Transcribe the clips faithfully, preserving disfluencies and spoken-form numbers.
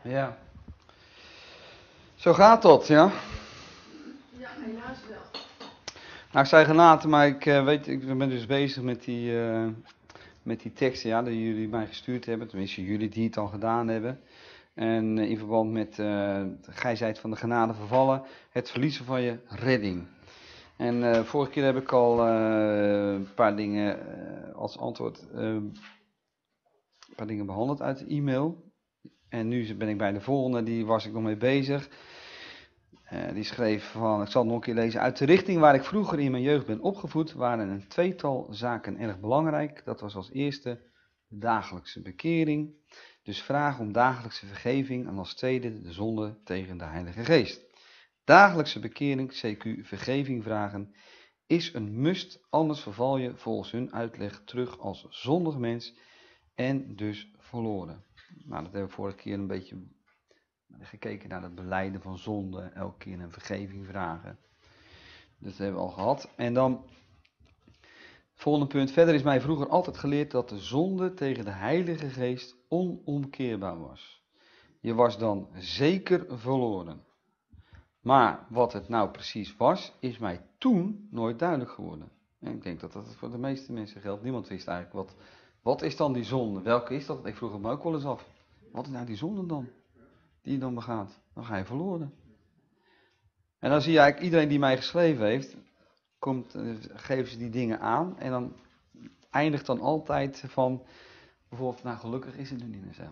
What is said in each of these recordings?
Ja. Zo gaat dat, ja. Ja, helaas wel. Nou, ik zei genade, maar ik uh, weet, ik ben dus bezig met die, uh, met die teksten, ja, die jullie mij gestuurd hebben. Tenminste, jullie die het al gedaan hebben. En uh, in verband met, uh, gij zijt van de genade vervallen, het verliezen van je redding. En uh, vorige keer heb ik al uh, een paar dingen uh, als antwoord, uh, een paar dingen behandeld uit de e-mail. En nu ben ik bij de volgende, die was ik nog mee bezig. Uh, die schreef van, ik zal het nog een keer lezen. Uit de richting waar ik vroeger in mijn jeugd ben opgevoed, waren een tweetal zaken erg belangrijk. Dat was als eerste de dagelijkse bekering. Dus vragen om dagelijkse vergeving. En als tweede de zonde tegen de Heilige Geest. Dagelijkse bekering, C Q vergeving vragen, is een must. Anders verval je volgens hun uitleg terug als zondig mens en dus verloren. Nou, dat hebben we vorige keer een beetje gekeken naar het belijden van zonde, elke keer een vergeving vragen. Dat hebben we al gehad. En dan, volgende punt. Verder is mij vroeger altijd geleerd dat de zonde tegen de Heilige Geest onomkeerbaar was. Je was dan zeker verloren. Maar wat het nou precies was, is mij toen nooit duidelijk geworden. En ik denk dat dat voor de meeste mensen geldt. Niemand wist eigenlijk wat, wat is dan die zonde? Welke is dat? Ik vroeg het me ook wel eens af. Wat is nou die zonde dan? Die je dan begaat, dan ga je verloren. En dan zie je eigenlijk iedereen die mij geschreven heeft, komt, geven ze die dingen aan en dan eindigt dan altijd van, bijvoorbeeld, nou gelukkig is het nu niet meer zo.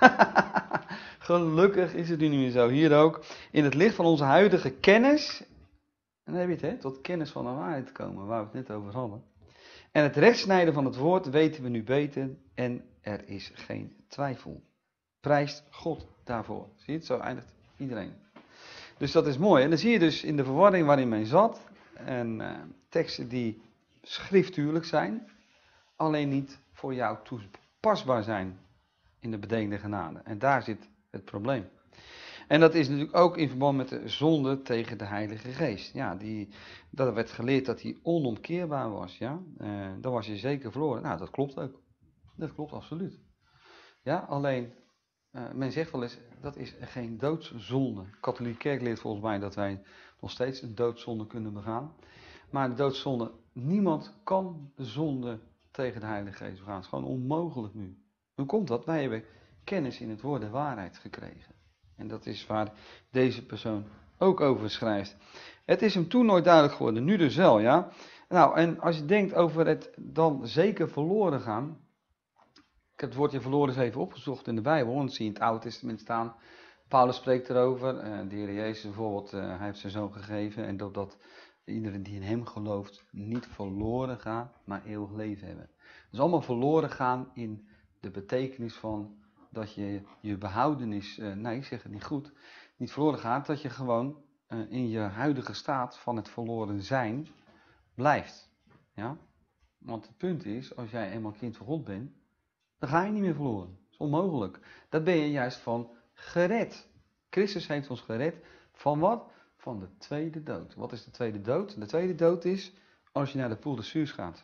Gelukkig is het nu niet meer zo. Hier ook, in het licht van onze huidige kennis, en dan heb je het, hè, tot kennis van de waarheid te komen, waar we het net over hadden. En het rechtsnijden van het woord weten we nu beter en er is geen twijfel. Prijst God daarvoor. Zie je het? Zo eindigt iedereen. Dus dat is mooi. En dan zie je dus in de verwarring waarin men zat. En uh, teksten die schriftuurlijk zijn. Alleen niet voor jou toepasbaar zijn in de bedeende genade. En daar zit het probleem. En dat is natuurlijk ook in verband met de zonde tegen de Heilige Geest. Ja, die, dat werd geleerd dat die onomkeerbaar was. Ja? Uh, dan was je zeker verloren. Nou, dat klopt ook. Dat klopt absoluut. Ja, alleen... Uh, men zegt wel eens, dat is geen doodszonde. De katholieke kerk leert volgens mij dat wij nog steeds een doodzonde kunnen begaan. Maar de doodzonde, niemand kan de zonde tegen de Heilige Geest begaan. Het is gewoon onmogelijk nu. Hoe komt dat? Wij hebben kennis in het woord de waarheid gekregen. En dat is waar deze persoon ook over schrijft. Het is hem toen nooit duidelijk geworden, nu dus wel, ja. Nou, en als je denkt over het dan zeker verloren gaan. Ik heb het woordje verloren eens even opgezocht in de Bijbel. En dat zie je in het Oude Testament staan. Paulus spreekt erover. Uh, de Heer Jezus bijvoorbeeld, uh, hij heeft zijn zoon gegeven. En dat, dat iedereen die in hem gelooft niet verloren gaat, maar eeuwig leven hebben. Dus allemaal verloren gaan in de betekenis van dat je je behoudenis, uh, nee ik zeg het niet goed, niet verloren gaat. Dat je gewoon uh, in je huidige staat van het verloren zijn blijft. Ja? Want het punt is, als jij eenmaal kind van God bent, dan ga je niet meer verloren. Dat is onmogelijk. Daar ben je juist van gered. Christus heeft ons gered van wat? Van de tweede dood. Wat is de tweede dood? De tweede dood is als je naar de poel des vuurs gaat.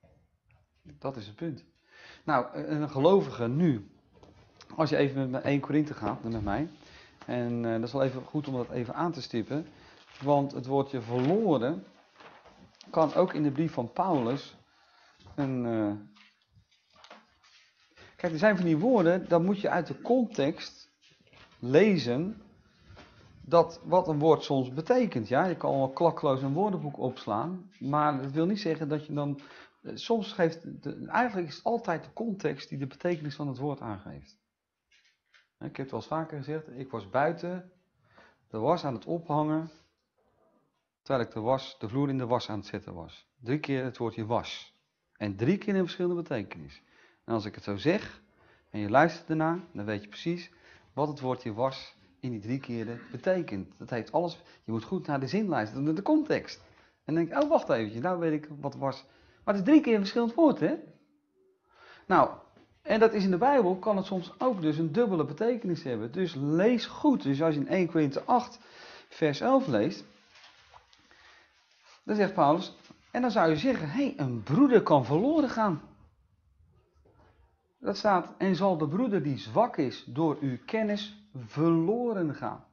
Dat is het punt. Nou, een gelovige nu, als je even met één Korinthe gaat, met mij. En uh, dat is wel even goed om dat even aan te stippen. Want het woordje verloren kan ook in de brief van Paulus een... Uh, Kijk, er zijn van die woorden, dan moet je uit de context lezen dat wat een woord soms betekent. Ja, je kan wel klakkeloos een woordenboek opslaan, maar dat wil niet zeggen dat je dan... Soms geeft, de, eigenlijk is het altijd de context die de betekenis van het woord aangeeft. Ik heb het wel eens vaker gezegd, ik was buiten de was aan het ophangen, terwijl ik de, was, de vloer in de was aan het zetten was. Drie keer het woordje was. En drie keer in verschillende betekenis. En als ik het zo zeg, en je luistert ernaar, dan weet je precies wat het woordje was in die drie keren betekent. Dat heeft alles, je moet goed naar de zin luisteren, naar de context. En dan denk ik, oh wacht eventjes, nou weet ik wat was. Maar het is drie keer een verschillend woord, hè? Nou, en dat is in de Bijbel, kan het soms ook dus een dubbele betekenis hebben. Dus lees goed. Dus als je in één Korinthe acht, vers elf leest, dan zegt Paulus, en dan zou je zeggen, hé, hey, een broeder kan verloren gaan. Dat staat, en zal de broeder die zwak is door uw kennis verloren gaan.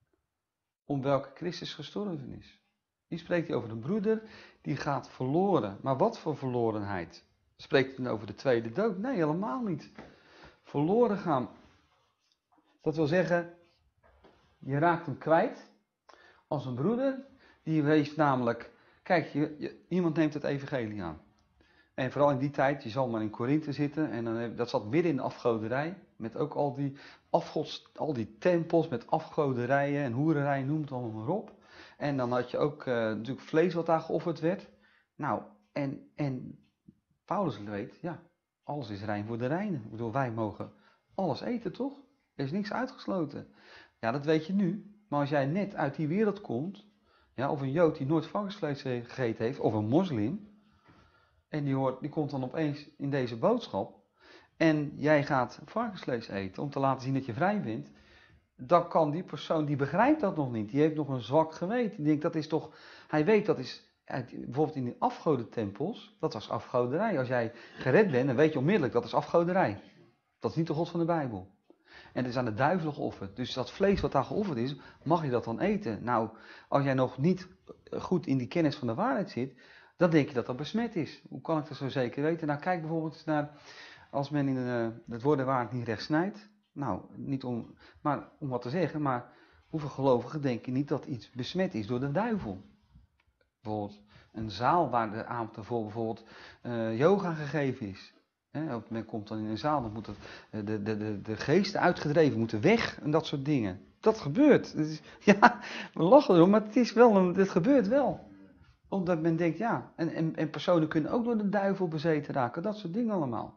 Om welke Christus gestorven is. Hier spreekt hij over een broeder die gaat verloren. Maar wat voor verlorenheid? Spreekt hij dan over de tweede dood? Nee, helemaal niet. Verloren gaan. Dat wil zeggen, je raakt hem kwijt. Als een broeder, die heeft namelijk... Kijk, je, je, iemand neemt het evangelie aan. En vooral in die tijd, je zal maar in Korinthe zitten. En dan heb, dat zat midden in de afgoderij. Met ook al die, afgods, al die tempels met afgoderijen en hoererijen, noem het allemaal maar op. En dan had je ook uh, natuurlijk vlees wat daar geofferd werd. Nou, en, en Paulus weet, ja, alles is rein voor de reinen. Ik bedoel, wij mogen alles eten, toch? Er is niks uitgesloten. Ja, dat weet je nu. Maar als jij net uit die wereld komt, ja, of een Jood die nooit varkensvlees gegeten heeft, of een moslim, en die, hoort, die komt dan opeens in deze boodschap, en jij gaat varkensvlees eten om te laten zien dat je vrij bent, dan kan die persoon, die begrijpt dat nog niet. Die heeft nog een zwak geweten. Die denkt, dat is toch, hij weet dat is, bijvoorbeeld in die afgodentempels, dat was afgoderij. Als jij gered bent, dan weet je onmiddellijk, dat is afgoderij. Dat is niet de God van de Bijbel. En het is aan de duivel geofferd. Dus dat vlees wat daar geofferd is, mag je dat dan eten? Nou, als jij nog niet goed in die kennis van de waarheid zit, dan denk je dat dat besmet is. Hoe kan ik dat zo zeker weten? Nou, kijk bijvoorbeeld eens naar, als men in uh, het woord der waarheid niet recht snijdt. Nou, niet om, maar om wat te zeggen, maar hoeveel gelovigen denken niet dat iets besmet is door de duivel? Bijvoorbeeld een zaal waar de avond ervoor bijvoorbeeld uh, yoga gegeven is. He, men komt dan in een zaal, dan moeten de, de, de, de geesten uitgedreven moeten weg en dat soort dingen. Dat gebeurt. Het is, ja, we lachen erom, maar het is wel, het gebeurt wel. Omdat men denkt, ja, en, en, en personen kunnen ook door de duivel bezeten raken, dat soort dingen allemaal.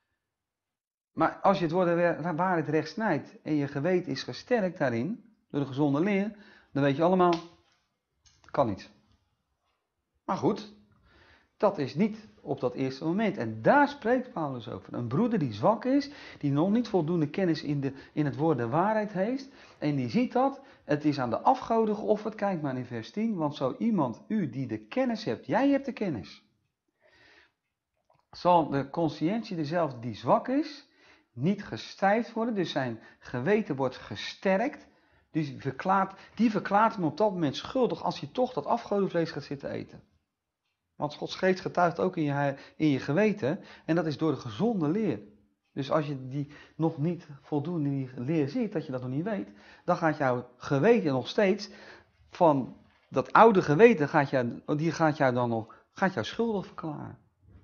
Maar als je het woord der waarheid recht snijdt en je geweten is gesterkt daarin, door de gezonde leer, dan weet je allemaal, dat kan niet. Maar goed, dat is niet op dat eerste moment. En daar spreekt Paulus over. Een broeder die zwak is, die nog niet voldoende kennis in, de, in het woord der waarheid heeft. En die ziet dat, het is aan de afgoden geofferd. Kijk maar in vers tien, want zo iemand, u die de kennis hebt, jij hebt de kennis. Zal de consciëntie dezelfde die zwak is, niet gestijfd worden, dus zijn geweten wordt gesterkt. Dus die verklaart, die verklaart hem op dat moment schuldig als je toch dat afgodenvlees gaat zitten eten. Want Gods geest getuigt ook in je, in je geweten en dat is door de gezonde leer. Dus als je die nog niet voldoende in die leer ziet, dat je dat nog niet weet, dan gaat jouw geweten nog steeds van dat oude geweten, gaat jou, die gaat jou dan nog, gaat jou schuldig verklaren.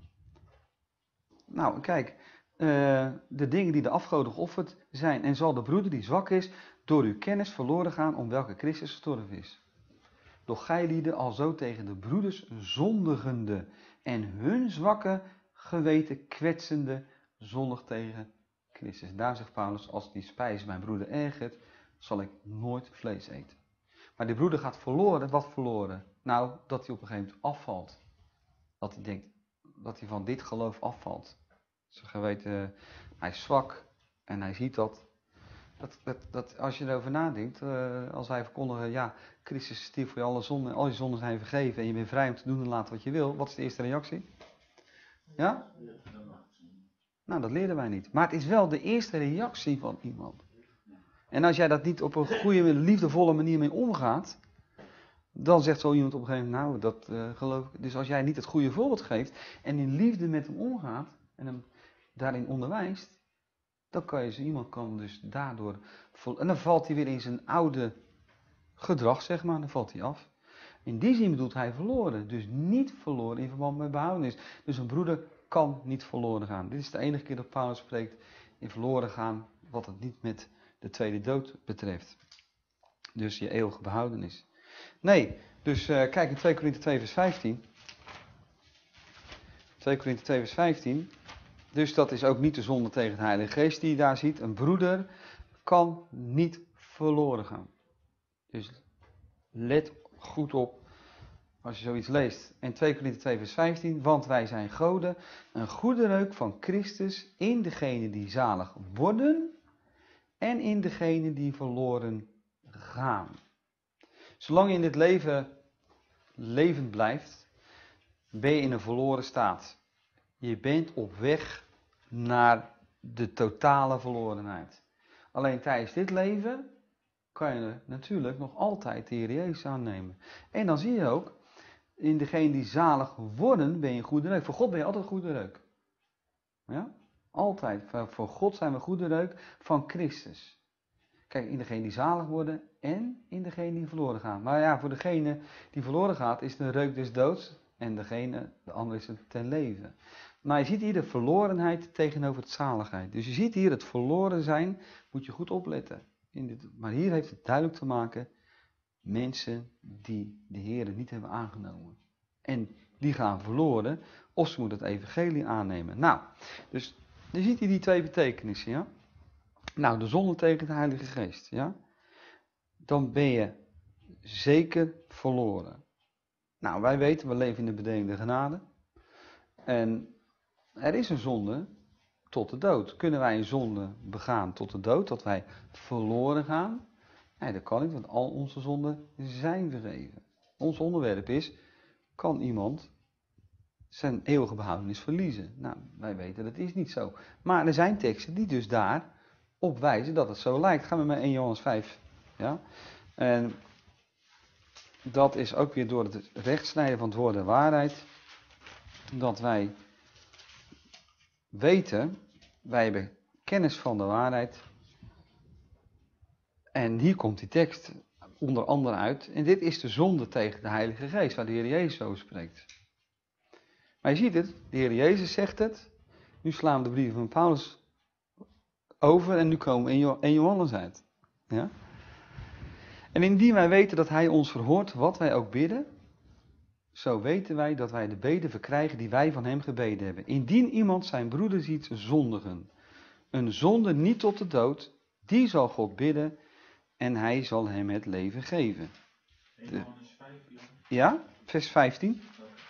Nou, kijk, uh, de dingen die de afgoden geofferd zijn en zal de broeder die zwak is, door uw kennis verloren gaan om welke Christus gestorven is. Doch gij lieden alzo tegen de broeders zondigende en hun zwakke geweten kwetsende zondig tegen Christus. Daar zegt Paulus, als die spijs mijn broeder ergert, zal ik nooit vlees eten. Maar die broeder gaat verloren, wat verloren? Nou, dat hij op een gegeven moment afvalt. Dat hij denkt, dat hij van dit geloof afvalt. Zijn geweten, hij is zwak en hij ziet dat. Dat, dat, dat als je erover nadenkt, uh, als wij verkondigen, ja, Christus stierf voor je alle zonden, al je zonden zijn vergeven en je bent vrij om te doen en laten wat je wil. Wat is de eerste reactie? Ja? Nou, dat leren wij niet. Maar het is wel de eerste reactie van iemand. En als jij dat niet op een goede, liefdevolle manier mee omgaat, dan zegt zo iemand op een gegeven moment, nou, dat uh, geloof ik. Dus als jij niet het goede voorbeeld geeft en in liefde met hem omgaat en hem daarin onderwijst, dan kan je zo iemand kan dus daardoor, en dan valt hij weer in zijn oude gedrag, zeg maar, dan valt hij af. In die zin bedoelt hij verloren, dus niet verloren in verband met behoudenis. Dus een broeder kan niet verloren gaan. Dit is de enige keer dat Paulus spreekt in verloren gaan, wat het niet met de tweede dood betreft. Dus je eeuwige behoudenis. Nee, dus uh, kijk in twee Korinthe twee vers vijftien. twee Korinthe twee vers vijftien. Dus dat is ook niet de zonde tegen de Heilige Geest die je daar ziet. Een broeder kan niet verloren gaan. Dus let goed op als je zoiets leest. En twee Korinthe twee vers vijftien. Want wij zijn goden, een goede reuk van Christus in degene die zalig worden en in degene die verloren gaan. Zolang je in dit leven levend blijft, ben je in een verloren staat. Je bent op weg naar de totale verlorenheid. Alleen tijdens dit leven kan je natuurlijk nog altijd de Heer Jezus aannemen. En dan zie je ook, in degene die zalig worden, ben je goede reuk. Voor God ben je altijd goede reuk. Ja? Altijd. Voor God zijn we goede reuk van Christus. Kijk, in degene die zalig worden en in degene die verloren gaan. Maar ja, voor degene die verloren gaat is de reuk des doods en degene, de andere is het ten leven. Maar je ziet hier de verlorenheid tegenover het zaligheid. Dus je ziet hier het verloren zijn, moet je goed opletten. In dit, maar hier heeft het duidelijk te maken, mensen die de Heer niet hebben aangenomen. En die gaan verloren, of ze moeten het evangelie aannemen. Nou, dus je ziet hier die twee betekenissen, ja. Nou, de zonde tegen de Heilige Geest, ja. Dan ben je zeker verloren. Nou, wij weten, we leven in de bedeelde genade. En er is een zonde tot de dood. Kunnen wij een zonde begaan tot de dood, dat wij verloren gaan? Nee, dat kan niet, want al onze zonden zijn vergeven. Ons onderwerp is, kan iemand zijn eeuwige behoudenis verliezen? Nou, wij weten dat is niet zo. Maar er zijn teksten die dus daar op wijzen dat het zo lijkt. Gaan we met één Johannes vijf. Ja? En dat is ook weer door het rechtsnijden van het woord der waarheid, dat wij weten, wij hebben kennis van de waarheid. En hier komt die tekst onder andere uit. En dit is de zonde tegen de Heilige Geest, waar de Heer Jezus over spreekt. Maar je ziet het, de Heer Jezus zegt het. Nu slaan we de brieven van Paulus over en nu komen we in Johannes uit. Ja? En indien wij weten dat Hij ons verhoort wat wij ook bidden, zo weten wij dat wij de beden verkrijgen die wij van Hem gebeden hebben. Indien iemand zijn broeder ziet zondigen, een zonde niet tot de dood, die zal God bidden en Hij zal hem het leven geven. De, ja, vers vijftien.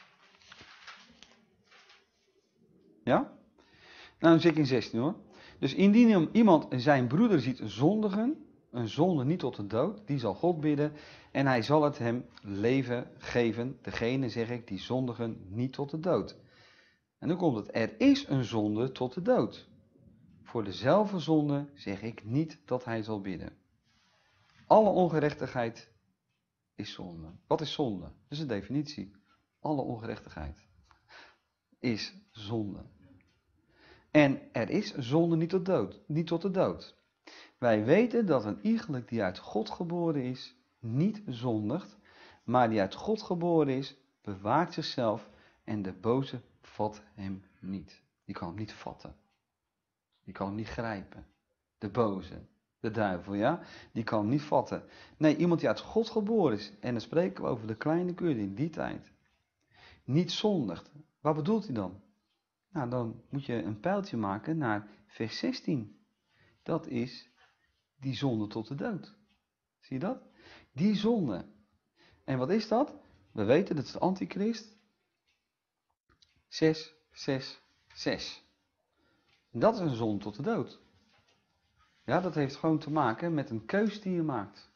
Ja? Nou, dan zit ik in zestien hoor. Dus indien iemand zijn broeder ziet zondigen, een zonde niet tot de dood, die zal God bidden en Hij zal het hem leven geven. Degene, zeg ik, die zondigen niet tot de dood. En dan komt het, er is een zonde tot de dood. Voor dezelfde zonde zeg ik niet dat Hij zal bidden. Alle ongerechtigheid is zonde. Wat is zonde? Dat is een definitie. Alle ongerechtigheid is zonde. En er is zonde niet tot dood, niet tot de dood. Wij weten dat een iegelijk die uit God geboren is, niet zondigt, maar die uit God geboren is, bewaart zichzelf en de boze vat hem niet. Die kan hem niet vatten. Die kan hem niet grijpen. De boze. De duivel, ja, die kan hem niet vatten. Nee, iemand die uit God geboren is, en dan spreken we over de kleine kudde in die tijd, niet zondigt. Wat bedoelt hij dan? Nou, dan moet je een pijltje maken naar vers zestien. Dat is die zonde tot de dood. Zie je dat? Die zonde. En wat is dat? We weten dat het de antichrist. zes, zes, zes. En dat is een zonde tot de dood. Ja, dat heeft gewoon te maken met een keus die je maakt.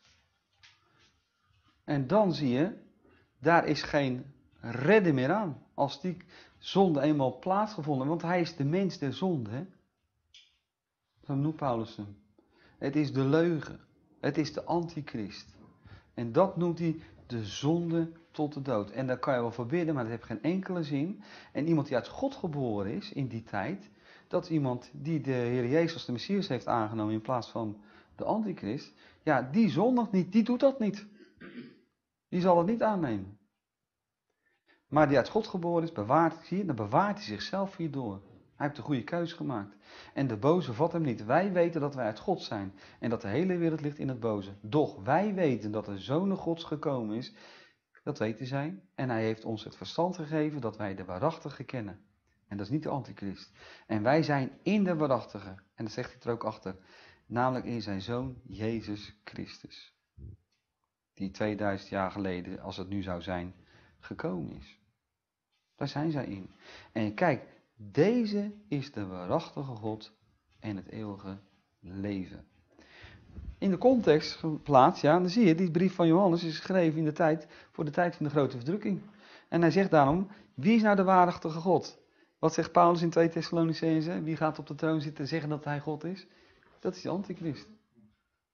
En dan zie je, daar is geen redden meer aan. Als die zonde eenmaal plaatsgevonden, want hij is de mens der zonde. Hè? Zo noemt Paulus hem. Het is de leugen. Het is de antichrist. En dat noemt hij de zonde tot de dood. En daar kan je wel voor bidden, maar dat heeft geen enkele zin. En iemand die uit God geboren is in die tijd, dat is iemand die de Heer Jezus als de Messias heeft aangenomen in plaats van de antichrist. Ja, die zondigt niet, die doet dat niet. Die zal het niet aannemen. Maar die uit God geboren is, bewaart, zie je, dan bewaart hij zichzelf hierdoor. Hij heeft de goede keus gemaakt. En de boze vat hem niet. Wij weten dat wij uit God zijn. En dat de hele wereld ligt in het boze. Doch wij weten dat de Zoon Gods gekomen is. Dat weten zij. En hij heeft ons het verstand gegeven dat wij de waarachtige kennen. En dat is niet de antichrist. En wij zijn in de waarachtige. En dat zegt hij er ook achter. Namelijk in zijn Zoon Jezus Christus. Die tweeduizend jaar geleden, als het nu zou zijn, gekomen is. Daar zijn zij in. En kijk, deze is de waarachtige God en het eeuwige leven. In de context geplaatst, ja, dan zie je, die brief van Johannes is geschreven in de tijd, voor de tijd van de grote verdrukking. En hij zegt daarom, wie is nou de waarachtige God? Wat zegt Paulus in twee Thessalonicenzen? Wie gaat op de troon zitten en zeggen dat hij God is? Dat is de antichrist.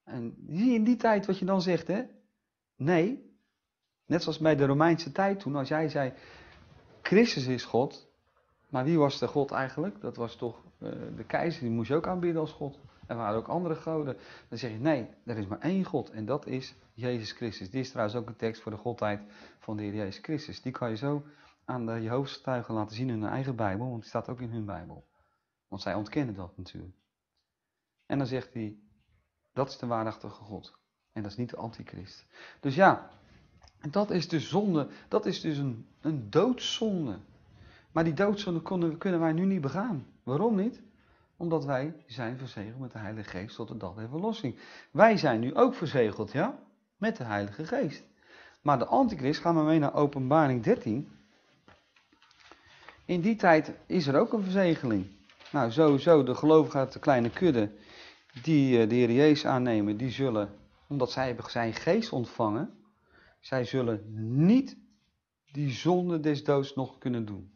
En zie je in die tijd wat je dan zegt, hè? Nee. Net zoals bij de Romeinse tijd toen, als jij zei, Christus is God. Maar wie was de God eigenlijk? Dat was toch uh, de keizer, die moest je ook aanbidden als God. Er waren ook andere goden. Dan zeg je, nee, er is maar één God en dat is Jezus Christus. Dit is trouwens ook een tekst voor de godheid van de Heer Jezus Christus. Die kan je zo aan de Jehovah's getuigen laten zien in hun eigen Bijbel, want die staat ook in hun Bijbel. Want zij ontkennen dat natuurlijk. En dan zegt hij, dat is de waarachtige God. En dat is niet de antichrist. Dus ja, dat is dus zonde, dat is dus een, een doodzonde. Maar die doodzonde kunnen, kunnen wij nu niet begaan. Waarom niet? Omdat wij zijn verzegeld met de Heilige Geest tot de dag der verlossing. Wij zijn nu ook verzegeld, ja? Met de Heilige Geest. Maar de antichrist, gaan we mee naar Openbaring dertien. In die tijd is er ook een verzegeling. Nou, sowieso, de gelovigen uit de kleine kudde, die de Heer Jezus aannemen, die zullen, omdat zij hebben zijn geest ontvangen, zij zullen niet die zonde des doods nog kunnen doen.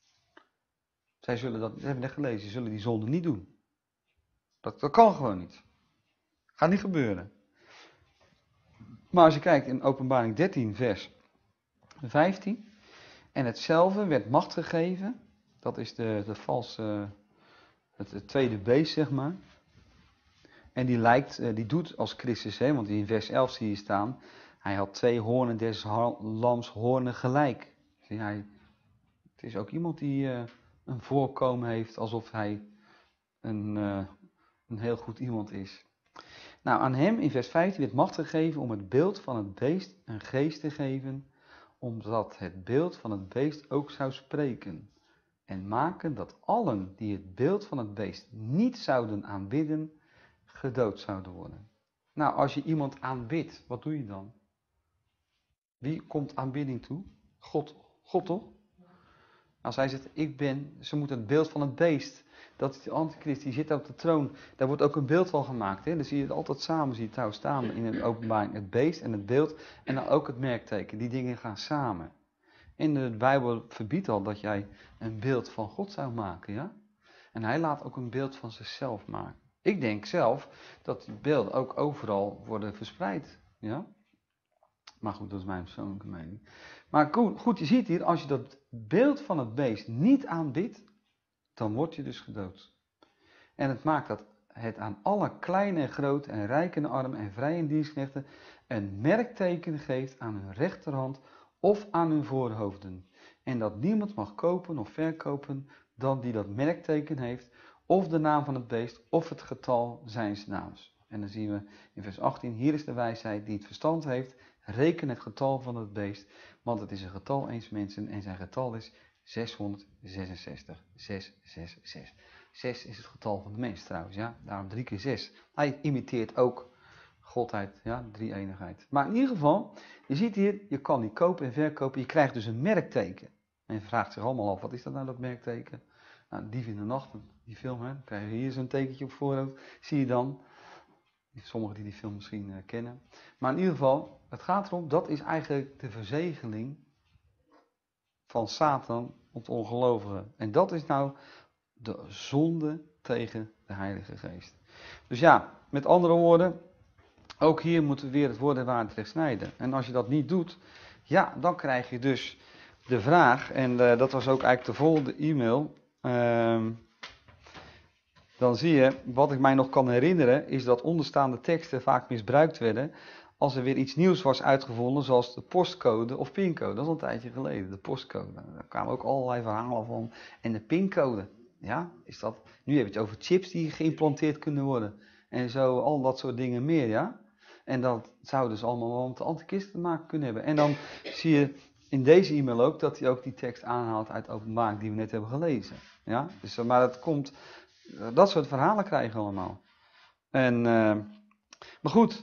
Zij zullen dat, dat hebben we net gelezen, ze zullen die zonde niet doen. Dat, dat kan gewoon niet. Gaat niet gebeuren. Maar als je kijkt in Openbaring dertien, vers vijftien. En hetzelfde werd macht gegeven. Dat is de, de valse, het, het tweede beest, zeg maar. En die lijkt, die doet als Christus, hè, want in vers elf zie je staan. Hij had twee hoornen des lams hoornen gelijk. Zie hij, het is ook iemand die uh, een voorkomen heeft alsof hij een, uh, een heel goed iemand is. Nou, aan hem in vers vijftien werd macht gegeven om het beeld van het beest een geest te geven, omdat het beeld van het beest ook zou spreken. En maken dat allen die het beeld van het beest niet zouden aanbidden, gedood zouden worden. Nou, als je iemand aanbidt, wat doe je dan? Wie komt aanbidding toe? God. God toch? Als hij zegt, ik ben, ze moeten het beeld van het beest. Dat is de antichrist, die zit op de troon. Daar wordt ook een beeld van gemaakt. Hè? Dan zie je het altijd samen, zie je het trouwens staan in een openbaring. Het beest en het beeld en dan ook het merkteken. Die dingen gaan samen. In de Bijbel verbiedt al dat jij een beeld van God zou maken. Ja? En hij laat ook een beeld van zichzelf maken. Ik denk zelf dat die beelden ook overal worden verspreid. Ja? Maar goed, dat is mijn persoonlijke mening. Maar goed, goed, je ziet hier, als je dat beeld van het beest niet aanbidt, dan word je dus gedood. En het maakt dat het aan alle kleine en grote en rijke en armen en vrije en dienstknechten een merkteken geeft aan hun rechterhand of aan hun voorhoofden. En dat niemand mag kopen of verkopen dan die dat merkteken heeft, of de naam van het beest, of het getal zijns naams. En dan zien we in vers achttien, hier is de wijsheid die het verstand heeft, reken het getal van het beest, want het is een getal eens mensen en zijn getal is zeshonderdzesenzestig. zes, zes, zes. zes is het getal van de mens trouwens, ja. Daarom drie keer zes. Hij imiteert ook Godheid, ja, drie-eenigheid. Maar in ieder geval, je ziet hier, je kan die kopen en verkopen, je krijgt dus een merkteken. En je vraagt zich allemaal af, wat is dat nou, dat merkteken? Nou, Dief in de Nacht, die film, hè, dan krijg je hier zo'n tekentje op voorhoofd, zie je dan. Sommigen die die film misschien uh, kennen. Maar in ieder geval, het gaat erom, dat is eigenlijk de verzegeling van Satan op de ongelovigen. En dat is nou de zonde tegen de Heilige Geest. Dus ja, met andere woorden, ook hier moeten we weer het woord en waarheid recht snijden. En als je dat niet doet, ja, dan krijg je dus de vraag, en uh, dat was ook eigenlijk de volgende e-mail. Uh, dan zie je, wat ik mij nog kan herinneren, is dat onderstaande teksten vaak misbruikt werden als er weer iets nieuws was uitgevonden, zoals de postcode of pincode. Dat is al een tijdje geleden, de postcode. Daar kwamen ook allerlei verhalen van. En de pincode, ja, is dat... Nu heb je het over chips die geïmplanteerd kunnen worden. En zo, al dat soort dingen meer, ja. En dat zou dus allemaal wel met de antichrist te maken kunnen hebben. En dan zie je in deze e-mail ook dat hij ook die tekst aanhaalt uit Openbaring die we net hebben gelezen. Ja, dus, maar het komt... Dat soort verhalen krijgen we allemaal. En, uh, maar goed,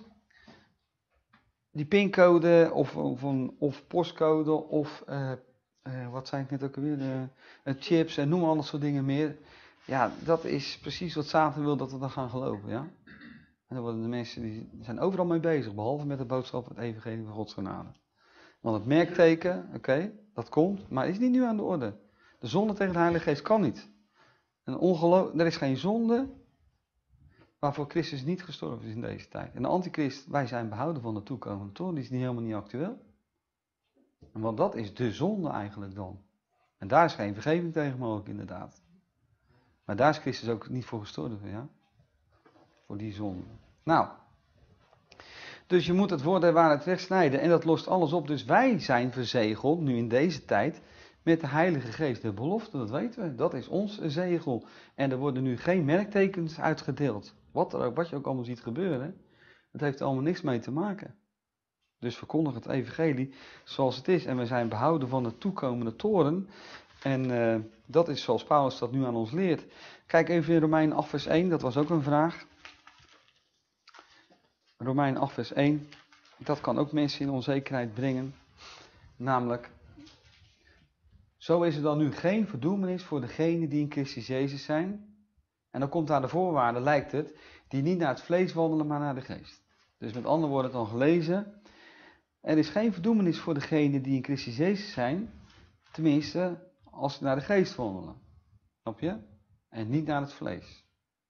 die pincode of, of, een, of postcode of uh, uh, wat zei ik net ook alweer, uh, uh, chips en noem al dat soort dingen meer. Ja, dat is precies wat Satan wil dat we dan gaan geloven. Ja? En dan worden de mensen die zijn overal mee bezig, behalve met de boodschap van het evangelie van Gods genade. Want het merkteken, oké, okay, dat komt, maar is niet nu aan de orde. De zonde tegen de Heilige Geest kan niet. Een ongeloof, er is geen zonde waarvoor Christus niet gestorven is in deze tijd. En de antichrist, wij zijn behouden van de toekomende toorn, die is niet helemaal niet actueel. Want dat is de zonde eigenlijk dan. En daar is geen vergeving tegen mogelijk inderdaad. Maar daar is Christus ook niet voor gestorven, ja. Voor die zonde. Nou. Dus je moet het woord der waarheid wegsnijden en dat lost alles op. Dus wij zijn verzegeld, nu in deze tijd, met de Heilige Geest der belofte. Dat weten we, dat is ons zegel. En er worden nu geen merktekens uitgedeeld. Wat, er ook, wat je ook allemaal ziet gebeuren, dat heeft er allemaal niks mee te maken. Dus verkondig het evangelie zoals het is. En we zijn behouden van de toekomende toren. En uh, dat is zoals Paulus dat nu aan ons leert. Kijk even in Romeinen acht vers één, dat was ook een vraag. Romeinen acht vers één, dat kan ook mensen in onzekerheid brengen. Namelijk, zo is er dan nu geen verdoemenis voor degenen die in Christus Jezus zijn. En dan komt daar de voorwaarde, lijkt het, die niet naar het vlees wandelen, maar naar de geest. Dus met andere woorden dan gelezen, er is geen verdoemenis voor degenen die in Christus Jezus zijn, tenminste als ze naar de geest wandelen. Snap je? En niet naar het vlees.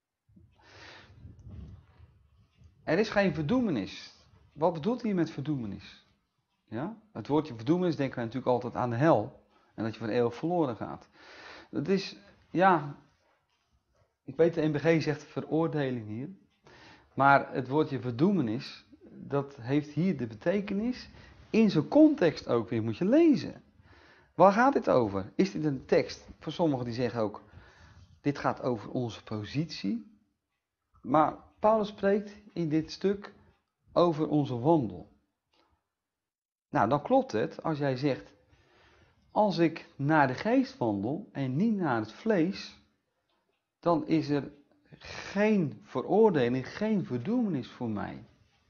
Er is geen verdoemenis. Wat bedoelt hij met verdoemenis? Ja? Het woordje verdoemenis denken wij natuurlijk altijd aan de hel. En dat je voor eeuwig verloren gaat. Dat is, ja, ik weet de N B G zegt veroordeling hier. Maar het woordje verdoemenis, dat heeft hier de betekenis in zijn context ook weer, moet je lezen. Waar gaat dit over? Is dit een tekst? Voor sommigen die zeggen ook, dit gaat over onze positie. Maar Paulus spreekt in dit stuk over onze wandel. Nou, dan klopt het als jij zegt, als ik naar de geest wandel en niet naar het vlees, dan is er geen veroordeling, geen verdoemenis voor mij.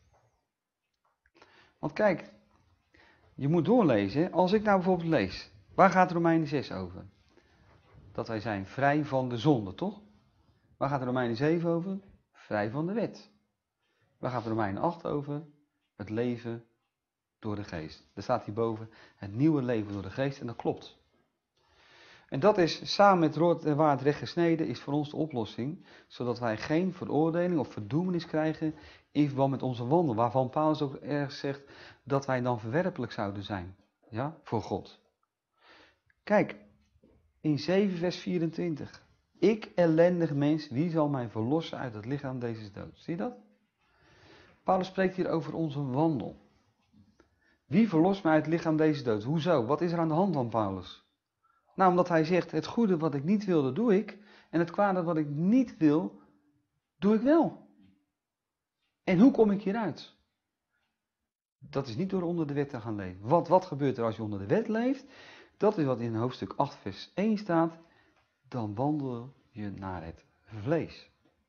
Want kijk, je moet doorlezen. Als ik nou bijvoorbeeld lees, waar gaat Romeinen zes over? Dat wij zijn vrij van de zonde, toch? Waar gaat Romeinen zeven over? Vrij van de wet. Waar gaat Romeinen acht over? Het leven door de geest. Er staat hierboven het nieuwe leven door de geest en dat klopt. En dat is samen met woord en waarheid recht gesneden is voor ons de oplossing, zodat wij geen veroordeling of verdoemenis krijgen in verband met onze wandel, waarvan Paulus ook ergens zegt dat wij dan verwerpelijk zouden zijn, ja, voor God. Kijk, in zeven vers vierentwintig. Ik ellendig mens, wie zal mij verlossen uit het lichaam deze dood? Zie je dat? Paulus spreekt hier over onze wandel. Wie verlost mij uit het lichaam deze dood? Hoezo? Wat is er aan de hand dan, Paulus? Nou, omdat hij zegt, het goede wat ik niet wil, dat doe ik. En het kwade wat ik niet wil, doe ik wel. En hoe kom ik hieruit? Dat is niet door onder de wet te gaan leven. Wat, wat gebeurt er als je onder de wet leeft? Dat is wat in hoofdstuk acht vers één staat. Dan wandel je naar het vlees.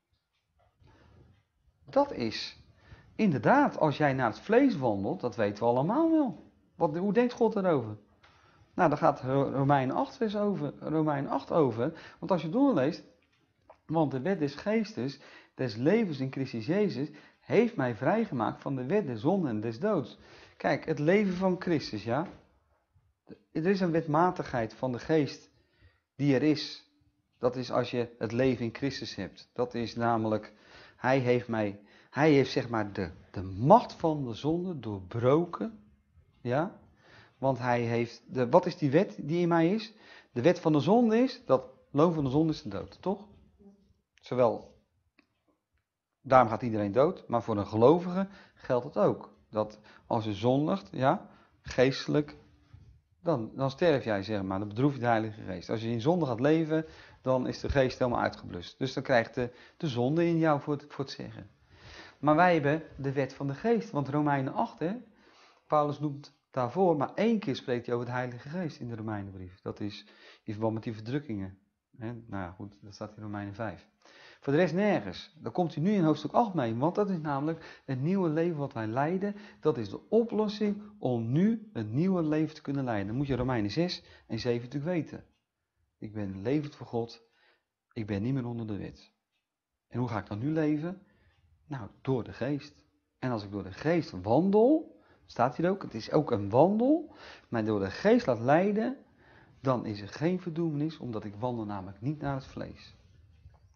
Dat is inderdaad, als jij naar het vlees wandelt, dat weten we allemaal wel. Wat, hoe denkt God erover? Nou, daar gaat Romeinen acht vers over, Romeinen acht over. Want als je doorleest, want de wet des geestes, des levens in Christus Jezus, heeft mij vrijgemaakt van de wet des zonde en des doods. Kijk, het leven van Christus, ja. Er is een wetmatigheid van de geest die er is. Dat is als je het leven in Christus hebt. Dat is namelijk, hij heeft mij, hij heeft zeg maar de, de macht van de zonde doorbroken, ja. Want hij heeft, de, wat is die wet die in mij is? De wet van de zonde is, dat loon van de zonde is de dood, toch? Zowel, daarom gaat iedereen dood, maar voor een gelovige geldt het ook. Dat als je zondigt, ja, geestelijk, dan, dan sterf jij, zeg maar, dan bedroef je de Heilige Geest. Als je in zonde gaat leven, dan is de geest helemaal uitgeblust. Dus dan krijgt de, de zonde in jou voor het, voor het zeggen. Maar wij hebben de wet van de geest, want Romeinen acht, hè, Paulus noemt daarvoor, maar één keer spreekt hij over de Heilige Geest in de Romeinenbrief. Dat is in verband met die verdrukkingen. He, nou ja, goed, dat staat in Romeinen vijf. Voor de rest nergens. Daar komt hij nu in hoofdstuk acht mee, want dat is namelijk het nieuwe leven wat wij leiden. Dat is de oplossing om nu het nieuwe leven te kunnen leiden. Dan moet je Romeinen zes en zeven natuurlijk weten. Ik ben levend voor God, ik ben niet meer onder de wet. En hoe ga ik dan nu leven? Nou, door de geest. En als ik door de geest wandel, staat hier ook, het is ook een wandel, maar door de geest laat leiden, dan is er geen verdoemenis, omdat ik wandel namelijk niet naar het vlees.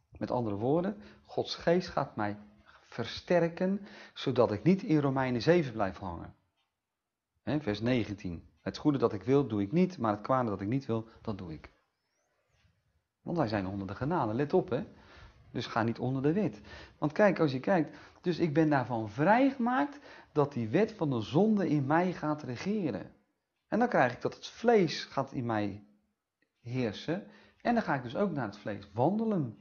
Met andere woorden, Gods geest gaat mij versterken, zodat ik niet in Romeinen zeven blijf hangen. He, vers negentien. Het goede dat ik wil, doe ik niet, maar het kwade dat ik niet wil, dat doe ik. Want wij zijn onder de genade, let op hè. Dus ga niet onder de wet. Want kijk, als je kijkt, dus ik ben daarvan vrijgemaakt dat die wet van de zonde in mij gaat regeren. En dan krijg ik dat het vlees gaat in mij heersen. En dan ga ik dus ook naar het vlees wandelen.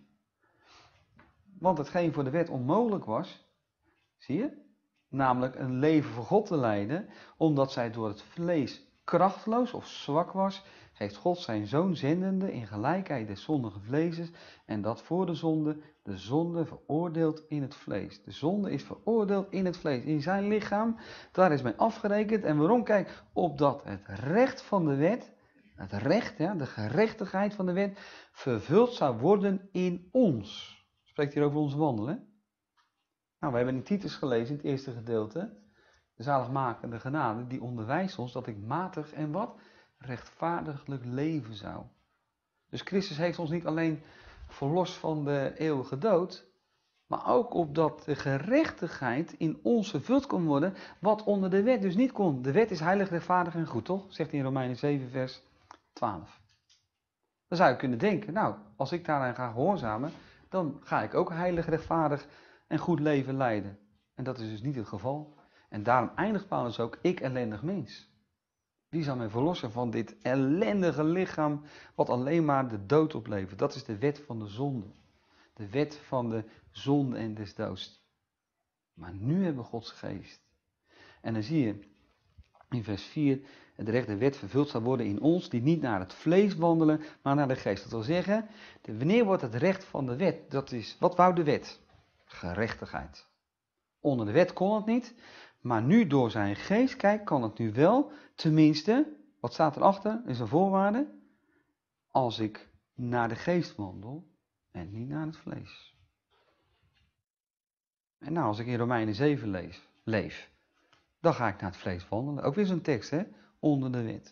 Want hetgeen voor de wet onmogelijk was, zie je? Namelijk een leven voor God te leiden, omdat zij door het vlees krachteloos of zwak was, heeft God zijn zoon zendende in gelijkheid des zondige vleeses, en dat voor de zonde, de zonde veroordeeld in het vlees. De zonde is veroordeeld in het vlees, in zijn lichaam, daar is mee afgerekend. En waarom? Kijk, opdat het recht van de wet, het recht, ja, de gerechtigheid van de wet, vervuld zou worden in ons. Spreekt hier over ons wandelen. Nou, we hebben in Titus gelezen, in het eerste gedeelte, de zaligmakende genade, die onderwijst ons dat ik matig en wat? Rechtvaardiglijk leven zou. Dus Christus heeft ons niet alleen verlost van de eeuwige dood, maar ook opdat de gerechtigheid in ons vervuld kon worden, wat onder de wet dus niet kon. De wet is heilig, rechtvaardig en goed, toch? Zegt hij in Romeinen zeven, vers twaalf. Dan zou je kunnen denken, nou, als ik daaraan ga gehoorzamen, dan ga ik ook heilig, rechtvaardig en goed leven leiden. En dat is dus niet het geval. En daarom eindigt Paulus ook, ik ellendig mens. Wie zal mij verlossen van dit ellendige lichaam, wat alleen maar de dood oplevert? Dat is de wet van de zonde. De wet van de zonde en des doods. Maar nu hebben we Gods geest. En dan zie je in vers vier, het recht de wet vervuld zal worden in ons, die niet naar het vlees wandelen, maar naar de geest. Dat wil zeggen, de, wanneer wordt het recht van de wet? Dat is, wat wou de wet? Gerechtigheid. Onder de wet kon het niet, maar nu door zijn geest, kijk, kan het nu wel. Tenminste, wat staat erachter? Is een voorwaarde. Als ik naar de geest wandel en niet naar het vlees. En nou, als ik in Romeinen zeven leef, leef, dan ga ik naar het vlees wandelen. Ook weer zo'n tekst, hè? Onder de wet.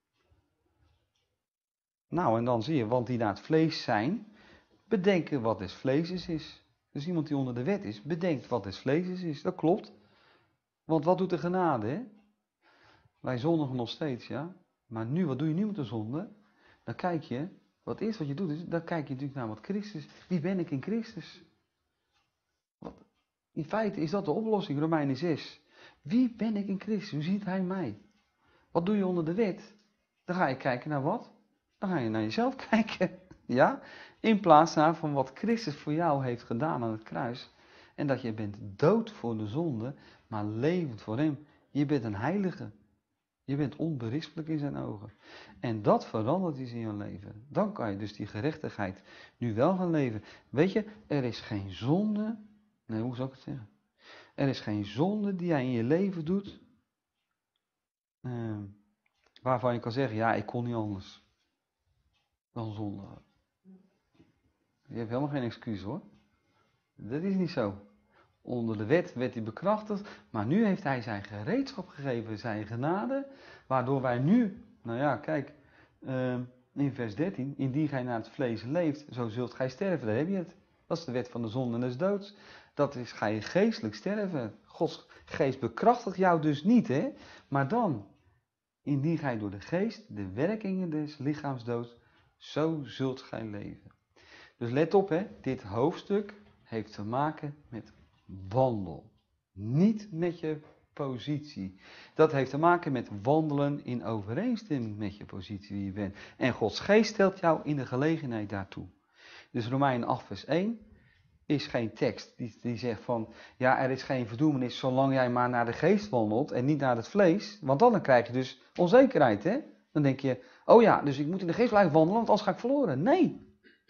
Nou, en dan zie je, want die naar het vlees zijn, bedenken wat des vleeses is. Dus iemand die onder de wet is, bedenkt wat des vleeses is. Dat klopt. Want wat doet de genade, hè? Wij zondigen nog steeds, ja. Maar nu, wat doe je nu met de zonde? Dan kijk je, wat eerst wat je doet, is, dan kijk je natuurlijk naar wat Christus. Wie ben ik in Christus? Wat? In feite is dat de oplossing, Romeinen zes. Wie ben ik in Christus? Hoe ziet hij mij? Wat doe je onder de wet? Dan ga je kijken naar wat? Dan ga je naar jezelf kijken. Ja? In plaats van wat Christus voor jou heeft gedaan aan het kruis. En dat je bent dood voor de zonde, maar levend voor hem. Je bent een heilige. Je bent onberispelijk in zijn ogen. En dat verandert iets in je leven. Dan kan je dus die gerechtigheid nu wel gaan leven. Weet je, er is geen zonde. Nee, hoe zou ik het zeggen? Er is geen zonde die jij in je leven doet. Uh, waarvan je kan zeggen, ja, ik kon niet anders dan zondigen. Je hebt helemaal geen excuus hoor. Dat is niet zo. Onder de wet werd hij bekrachtigd, maar nu heeft hij zijn gereedschap gegeven, zijn genade, waardoor wij nu, nou ja, kijk, uh, in vers dertien, indien gij naar het vlees leeft, zo zult gij sterven, daar heb je het. Dat is de wet van de zonde en des doods. Dat is, ga je geestelijk sterven. Gods geest bekrachtigt jou dus niet, hè, maar dan, indien gij door de geest de werkingen des lichaams doodt, zo zult gij leven. Dus let op, hè, dit hoofdstuk heeft te maken met wandel. Niet met je positie. Dat heeft te maken met wandelen in overeenstemming met je positie wie je bent. En Gods geest stelt jou in de gelegenheid daartoe. Dus Romeinen acht vers één is geen tekst die, die zegt van, ja, er is geen verdoemenis zolang jij maar naar de geest wandelt en niet naar het vlees. Want dan krijg je dus onzekerheid, hè. Dan denk je, oh ja, dus ik moet in de geest blijven wandelen, want anders ga ik verloren. Nee.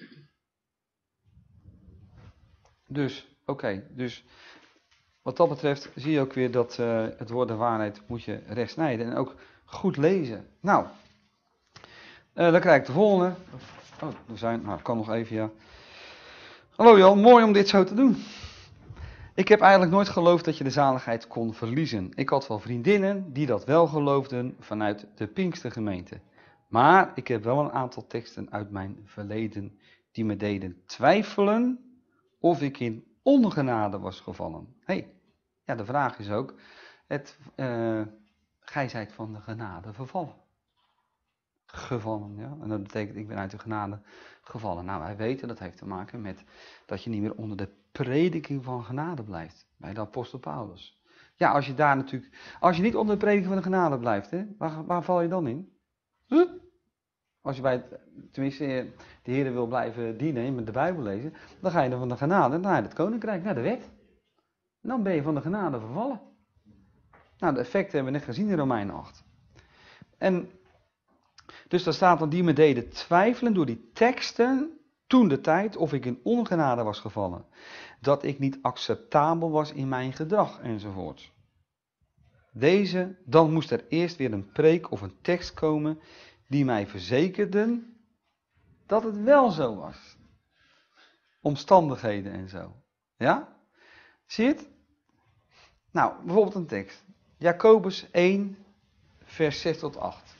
Dus, oké, okay, dus wat dat betreft zie je ook weer dat uh, het woord de waarheid moet je recht snijden en ook goed lezen. Nou, uh, dan krijg ik de volgende. Oh, we zijn, nou, kan nog even, ja. Hallo Jan, mooi om dit zo te doen. Ik heb eigenlijk nooit geloofd dat je de zaligheid kon verliezen. Ik had wel vriendinnen die dat wel geloofden vanuit de Pinkstergemeente. Maar ik heb wel een aantal teksten uit mijn verleden die me deden twijfelen of ik in ongenade was gevallen. Hé, hey, ja, de vraag is ook, het, uh, gij zijt van de genade vervallen. Gevallen, ja. En dat betekent, ik ben uit de genade gevallen. Nou, wij weten, dat heeft te maken met dat je niet meer onder de prediking van genade blijft. Bij de apostel Paulus. Ja, als je daar natuurlijk, als je niet onder de prediking van de genade blijft, hè, waar, waar val je dan in? Huh? Als je bij het, tenminste, de Heer wil blijven dienen en met de Bijbel lezen, dan ga je dan van de genade naar het koninkrijk, naar de wet. En dan ben je van de genade vervallen. Nou, de effecten hebben we net gezien in Romeinen acht. En dus daar staat dan, die me deden twijfelen door die teksten, toen de tijd, of ik in ongenade was gevallen. Dat ik niet acceptabel was in mijn gedrag, enzovoort. Deze, dan moest er eerst weer een preek of een tekst komen, die mij verzekerden dat het wel zo was. Omstandigheden en zo. Ja? Zie je het? Nou, bijvoorbeeld een tekst. Jacobus één, vers zes tot acht.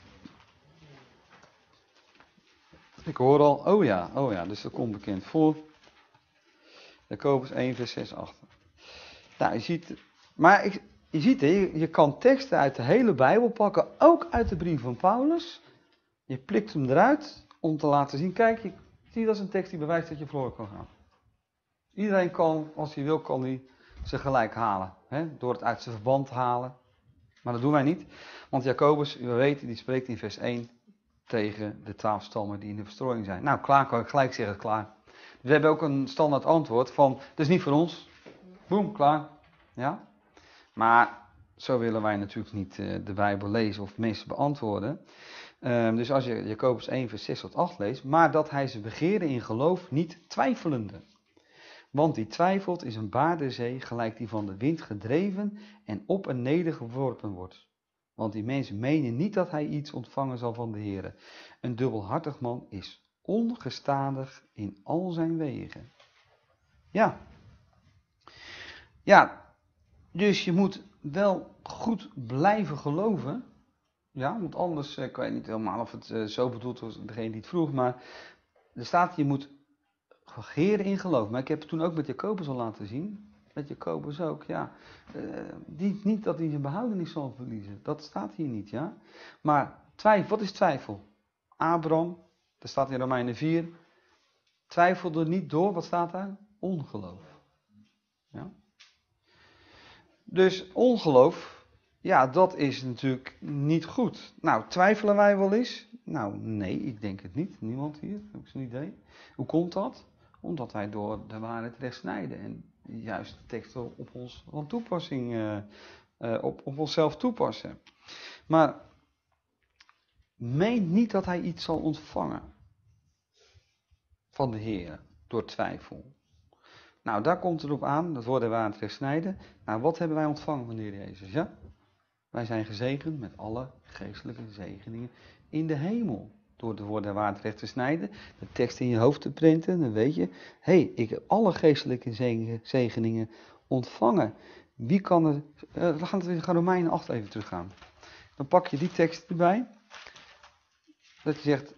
Ik hoor al, oh ja, oh ja, dus dat komt bekend voor. Jacobus één, vers zes, acht. Nou, je ziet, maar ik, je ziet, je, je kan teksten uit de hele Bijbel pakken, ook uit de brief van Paulus. Je plikt hem eruit om te laten zien, kijk, je ziet dat is een tekst die bewijst dat je verloren kan gaan. Iedereen kan, als hij wil, kan hij ze gelijk halen. Hè? Door het uit zijn verband te halen. Maar dat doen wij niet. Want Jacobus, u weet, die spreekt in vers één tegen de twaalf stammen die in de verstrooiing zijn. Nou, klaar, kan ik gelijk zeggen, klaar. We hebben ook een standaard antwoord van, dat is niet voor ons. Boem, klaar. Ja? Maar zo willen wij natuurlijk niet uh, de Bijbel lezen of mensen beantwoorden. Um, dus als je Jacobus één vers zes tot acht leest, maar dat hij ze begeren in geloof niet twijfelende. Want die twijfelt is een baardenzee gelijk die van de wind gedreven en op en neder geworpen wordt. Want die mensen menen niet dat hij iets ontvangen zal van de Heere. Een dubbelhartig man is ongestadig in al zijn wegen. Ja. Ja, dus je moet wel goed blijven geloven. Ja, want anders eh, kan je niet helemaal of het uh, zo bedoeld was degene die het vroeg. Maar er staat, je moet regeren in geloof. Maar ik heb het toen ook met Jacobus al laten zien. Met Jacobus ook, ja. Uh, die, niet dat hij zijn behoudenis zal verliezen. Dat staat hier niet, ja. Maar twijfel, wat is twijfel? Abraham, dat staat in Romeinen vier. Twijfelde niet door, wat staat daar? Ongeloof. Ja. Dus ongeloof, ja, dat is natuurlijk niet goed. Nou, twijfelen wij wel eens? Nou, nee, ik denk het niet. Niemand hier, heb ik zo'n idee. Hoe komt dat? Omdat wij door de waarheid recht snijden en juist de teksten op ons van toepassing, uh, uh, op, op onszelf toepassen. Maar meen niet dat hij iets zal ontvangen van de Heer door twijfel. Nou, daar komt het op aan, dat woord der waarheid recht snijden. Nou, wat hebben wij ontvangen van de Heer Jezus, ja? Wij zijn gezegend met alle geestelijke zegeningen in de hemel. Door het woord der waarheid recht te snijden, de tekst in je hoofd te printen, dan weet je, hé, hey, ik heb alle geestelijke zegeningen ontvangen. Wie kan er, uh, we gaan naar Romeinen acht even teruggaan. Dan pak je die tekst erbij. Dat je zegt,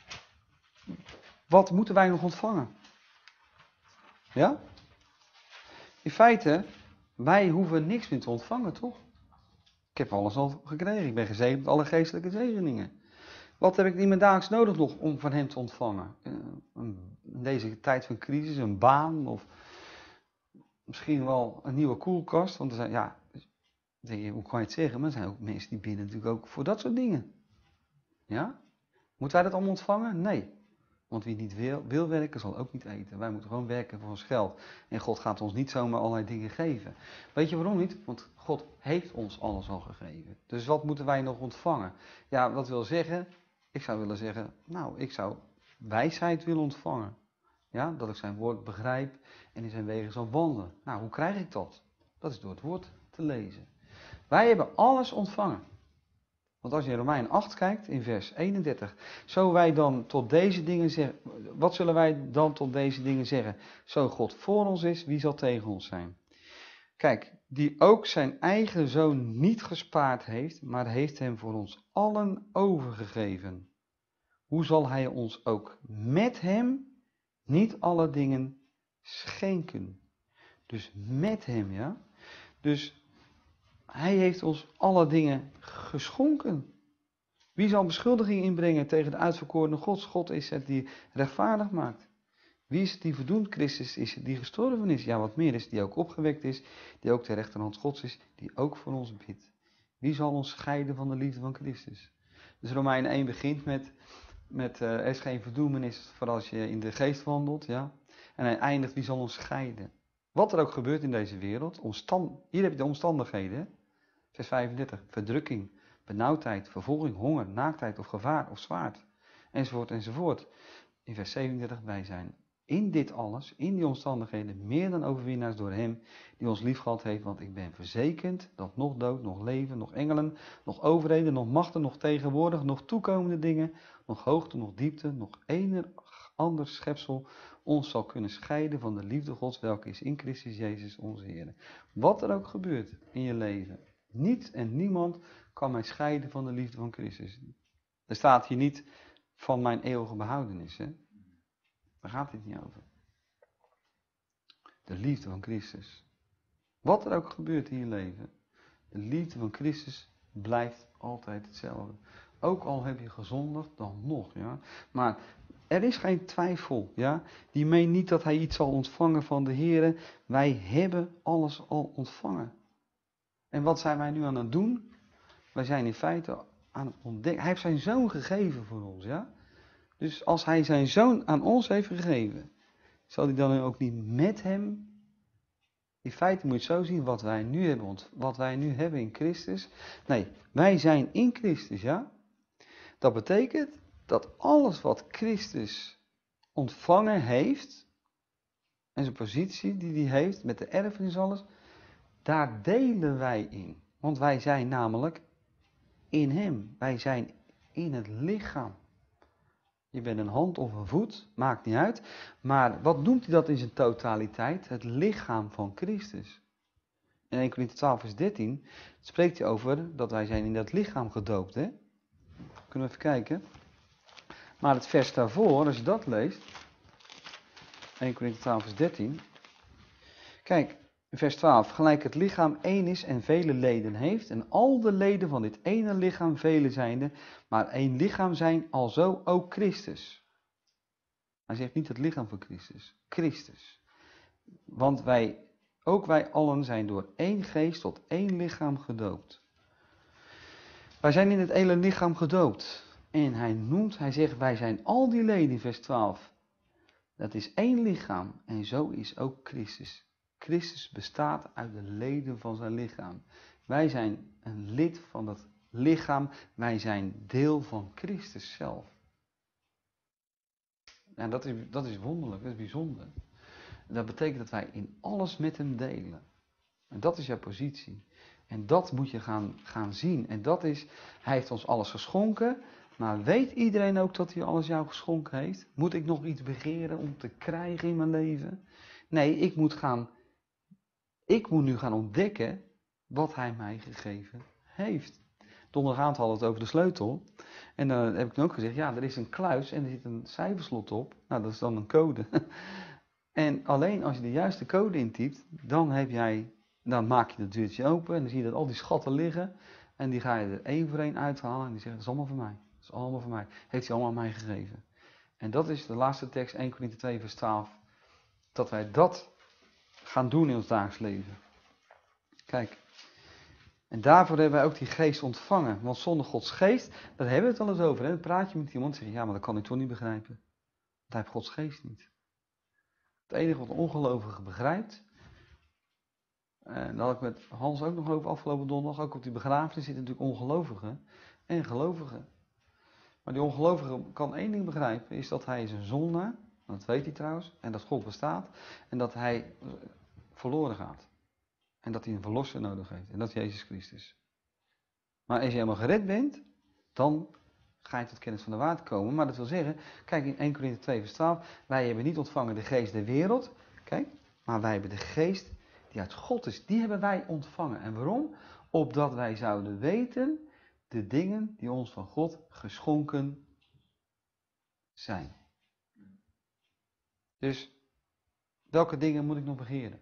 wat moeten wij nog ontvangen? Ja? In feite, wij hoeven niks meer te ontvangen, toch? Ik heb alles al gekregen. Ik ben gezegend met alle geestelijke zegeningen. Wat heb ik niet meer dagelijks nodig nog om van hem te ontvangen? In deze tijd van crisis, een baan of misschien wel een nieuwe koelkast. Want er zijn, ja, denk je, hoe kan je het zeggen? Maar er zijn ook mensen die bieden natuurlijk ook voor dat soort dingen. Ja? Moeten wij dat allemaal ontvangen? Nee. Want wie niet wil, wil werken, zal ook niet eten. Wij moeten gewoon werken voor ons geld. En God gaat ons niet zomaar allerlei dingen geven. Weet je waarom niet? Want God heeft ons alles al gegeven. Dus wat moeten wij nog ontvangen? Ja, dat wil zeggen, ik zou willen zeggen, nou, ik zou wijsheid willen ontvangen. Ja, dat ik zijn woord begrijp en in zijn wegen zal wandelen. Nou, hoe krijg ik dat? Dat is door het woord te lezen. Wij hebben alles ontvangen. Want als je in Romeinen acht kijkt, in vers eenendertig, zo wij dan tot deze dingen zeggen, wat zullen wij dan tot deze dingen zeggen? Zo God voor ons is, wie zal tegen ons zijn? Kijk, die ook zijn eigen zoon niet gespaard heeft, maar heeft hem voor ons allen overgegeven. Hoe zal hij ons ook met hem niet alle dingen schenken. Dus met hem, ja. Dus hij heeft ons alle dingen geschonken. Wie zal beschuldiging inbrengen tegen de uitverkorene Gods? God is het die rechtvaardig maakt. Wie is het die verdoemd? Christus is het die gestorven is. Ja, wat meer is, die ook opgewekt is, die ook ter rechterhand Gods is, die ook voor ons bidt. Wie zal ons scheiden van de liefde van Christus? Dus Romeinen één begint met, met uh, er is geen verdoemenis voor als je in de geest wandelt, ja. En hij eindigt, wie zal ons scheiden? Wat er ook gebeurt in deze wereld, omstand, hier heb je de omstandigheden, hè? vers vijfendertig, verdrukking, benauwdheid, vervolging, honger, naaktheid of gevaar of zwaard, enzovoort, enzovoort. In vers zevenendertig, wij zijn in dit alles, in die omstandigheden, meer dan overwinnaars door hem die ons liefgehad heeft, want ik ben verzekerd dat nog dood, nog leven, nog engelen, nog overheden, nog machten, nog tegenwoordig, nog toekomende dingen, nog hoogte, nog diepte, nog enig ander schepsel ons zal kunnen scheiden van de liefde Gods, welke is in Christus Jezus onze Heer. Wat er ook gebeurt in je leven, niets en niemand kan mij scheiden van de liefde van Christus. Er staat hier niet van mijn eeuwige behoudenis, hè? Daar gaat het niet over. De liefde van Christus. Wat er ook gebeurt in je leven, de liefde van Christus blijft altijd hetzelfde. Ook al heb je gezondigd, dan nog, ja. Maar er is geen twijfel, ja. Die meent niet dat hij iets zal ontvangen van de Heer. Wij hebben alles al ontvangen. En wat zijn wij nu aan het doen? Wij zijn in feite aan het ontdekken. Hij heeft zijn zoon gegeven voor ons, ja. Dus als hij zijn zoon aan ons heeft gegeven, zal hij dan ook niet met hem? In feite moet je het zo zien, wat wij nu hebben, wat wij nu hebben in Christus. Nee, wij zijn in Christus, ja. Dat betekent dat alles wat Christus ontvangen heeft, en zijn positie die hij heeft, met de erfenis alles, daar delen wij in. Want wij zijn namelijk in hem. Wij zijn in het lichaam. Je bent een hand of een voet, maakt niet uit. Maar wat noemt hij dat in zijn totaliteit? Het lichaam van Christus. In Eerste Korinthe twaalf vers dertien spreekt hij over dat wij zijn in dat lichaam gedoopt. Hè? Kunnen we even kijken. Maar het vers daarvoor, als je dat leest. Eerste Korinthe twaalf vers dertien. Kijk, vers twaalf. Gelijk het lichaam één is en vele leden heeft. En al de leden van dit ene lichaam vele zijnde. Maar één lichaam zijn, alzo ook Christus. Hij zegt niet het lichaam van Christus. Christus. Want wij, ook wij allen zijn door één geest tot één lichaam gedoopt. Wij zijn in het ene lichaam gedoopt. En hij noemt, hij zegt, wij zijn al die leden in vers twaalf. Dat is één lichaam. En zo is ook Christus. Christus bestaat uit de leden van zijn lichaam. Wij zijn een lid van dat lichaam. Wij zijn deel van Christus zelf. En dat is, dat is wonderlijk, dat is bijzonder. Dat betekent dat wij in alles met hem delen. En dat is jouw positie. En dat moet je gaan, gaan zien. En dat is, hij heeft ons alles geschonken. Maar weet iedereen ook dat hij alles jou geschonken heeft? Moet ik nog iets begeren om te krijgen in mijn leven? Nee, ik moet gaan, ik moet nu gaan ontdekken wat hij mij gegeven heeft. Donderdagavond hadden we het over de sleutel. En dan heb ik dan ook gezegd, ja, er is een kluis en er zit een cijferslot op. Nou, dat is dan een code. En alleen als je de juiste code intypt, dan heb jij, dan maak je het deurtje open en dan zie je dat al die schatten liggen. En die ga je er één voor één uithalen en die zegt, dat is allemaal voor mij. Dat is allemaal voor mij. Heeft hij allemaal aan mij gegeven. En dat is de laatste tekst, Eerste Korinthe twee vers twaalf. Dat wij dat gaan doen in ons dagelijks leven. Kijk. En daarvoor hebben wij ook die geest ontvangen. Want zonder Gods geest, daar hebben we het al eens over. Hè? Dan praat je met iemand en zeg je, ja, maar dat kan ik toch niet begrijpen. Want hij heeft Gods geest niet. Het enige wat een ongelovige begrijpt. En daar had ik met Hans ook nog over afgelopen donderdag. Ook op die begrafenis zitten natuurlijk ongelovigen en gelovigen. Maar die ongelovige kan één ding begrijpen. Is dat hij is een zondaar. Dat weet hij trouwens. En dat God bestaat. En dat hij verloren gaat. En dat hij een verlosser nodig heeft. En dat is Jezus Christus. Maar als je helemaal gered bent, dan ga je tot kennis van de waarheid komen. Maar dat wil zeggen, kijk in Eerste Korinthe twee vers twaalf. Wij hebben niet ontvangen de geest der wereld. Kijk, maar wij hebben de geest die uit God is. Die hebben wij ontvangen. En waarom? Opdat wij zouden weten de dingen die ons van God geschonken zijn. Dus welke dingen moet ik nog begeren?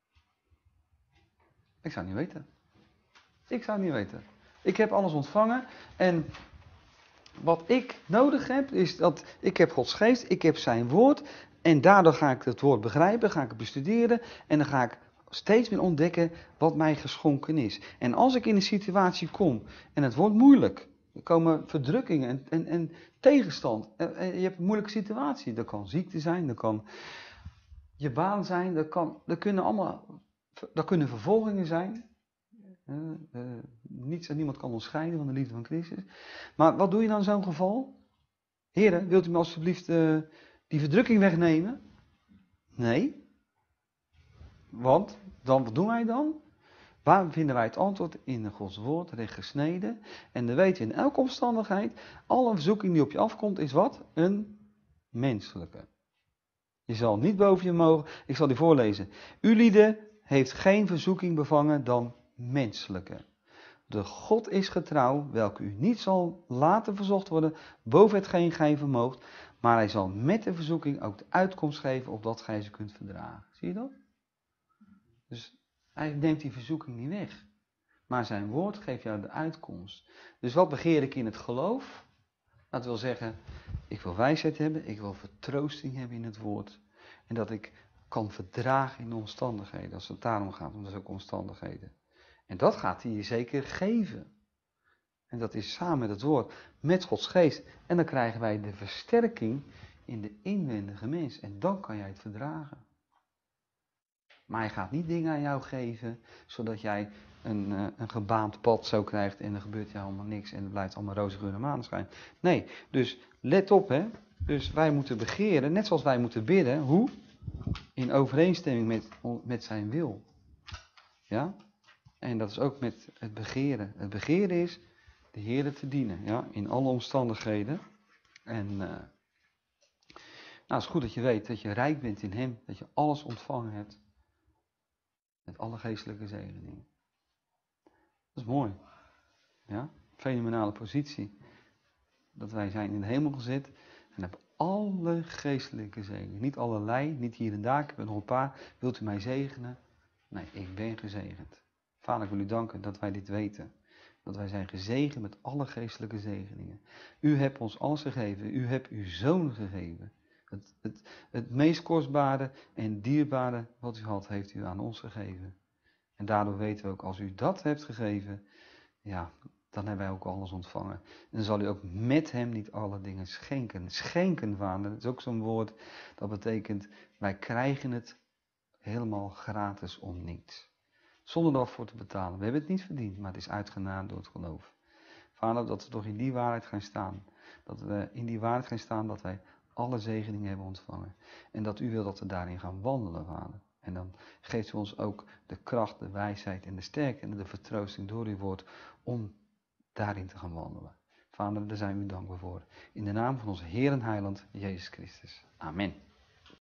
Ik zou het niet weten. Ik zou het niet weten. Ik heb alles ontvangen en wat ik nodig heb is dat ik heb Gods geest, ik heb zijn woord en daardoor ga ik het woord begrijpen, ga ik het bestuderen en dan ga ik steeds meer ontdekken wat mij geschonken is. En als ik in een situatie kom en het wordt moeilijk, er komen verdrukkingen en, en, en tegenstand, en, en je hebt een moeilijke situatie, dat kan ziekte zijn, dat kan je baan zijn, dat, kan, dat kunnen allemaal, dat kunnen vervolgingen zijn. Uh, uh, niets en niemand kan ons scheiden van de liefde van Christus. Maar wat doe je dan in zo'n geval? Heren, wilt u me alsjeblieft uh, die verdrukking wegnemen? Nee. Want, dan, wat doen wij dan? Waar vinden wij het antwoord? In Gods woord, recht gesneden. En dan weet je in elke omstandigheid, alle verzoeking die op je afkomt, is wat? Een menselijke. Je zal niet boven je mogen, ik zal die voorlezen. U lieden heeft geen verzoeking bevangen dan menselijke. De God is getrouw, welke u niet zal laten verzocht worden boven hetgeen gij vermoogt, maar hij zal met de verzoeking ook de uitkomst geven opdat gij ze kunt verdragen. Zie je dat? Dus hij neemt die verzoeking niet weg, maar zijn woord geeft jou de uitkomst. Dus wat begeer ik in het geloof? Dat wil zeggen, ik wil wijsheid hebben, ik wil vertroosting hebben in het woord. En dat ik kan verdragen in de omstandigheden, als het daarom gaat, om dat ook omstandigheden. En dat gaat hij je zeker geven. En dat is samen met het woord, met Gods geest. En dan krijgen wij de versterking in de inwendige mens. En dan kan jij het verdragen. Maar hij gaat niet dingen aan jou geven, zodat jij een, uh, een gebaand pad zo krijgt en er gebeurt jou allemaal niks en het blijft allemaal roze geur en maneschijn. Nee, dus let op hè. Dus wij moeten begeren, net zoals wij moeten bidden. Hoe? In overeenstemming met, met zijn wil. Ja? En dat is ook met het begeren. Het begeren is de Heer te dienen, ja, in alle omstandigheden. En uh, nou, het is goed dat je weet dat je rijk bent in hem, dat je alles ontvangen hebt. Met alle geestelijke zegeningen. Dat is mooi. Ja, fenomenale positie. Dat wij zijn in de hemel gezet en hebben alle geestelijke zegeningen. Niet allerlei, niet hier en daar, ik heb er nog een paar. Wilt u mij zegenen? Nee, ik ben gezegend. Vader, ik wil u danken dat wij dit weten. Dat wij zijn gezegend met alle geestelijke zegeningen. U hebt ons alles gegeven. U hebt uw zoon gegeven. Het, het, het meest kostbare en dierbare wat u had, heeft u aan ons gegeven. En daardoor weten we ook, als u dat hebt gegeven, ja, dan hebben wij ook alles ontvangen. En dan zal u ook met hem niet alle dingen schenken. Schenken, vader, dat is ook zo'n woord, dat betekent, wij krijgen het helemaal gratis om niets. Zonder ervoor te betalen. We hebben het niet verdiend, maar het is uitgenade door het geloof. Vader, dat we toch in die waarheid gaan staan. Dat we in die waarheid gaan staan dat wij alle zegeningen hebben ontvangen. En dat u wil dat we daarin gaan wandelen, vader. En dan geeft u ons ook de kracht, de wijsheid en de sterkte en de vertroosting door uw woord om daarin te gaan wandelen. Vader, daar zijn we u dankbaar voor. In de naam van onze Heer en Heiland, Jezus Christus. Amen.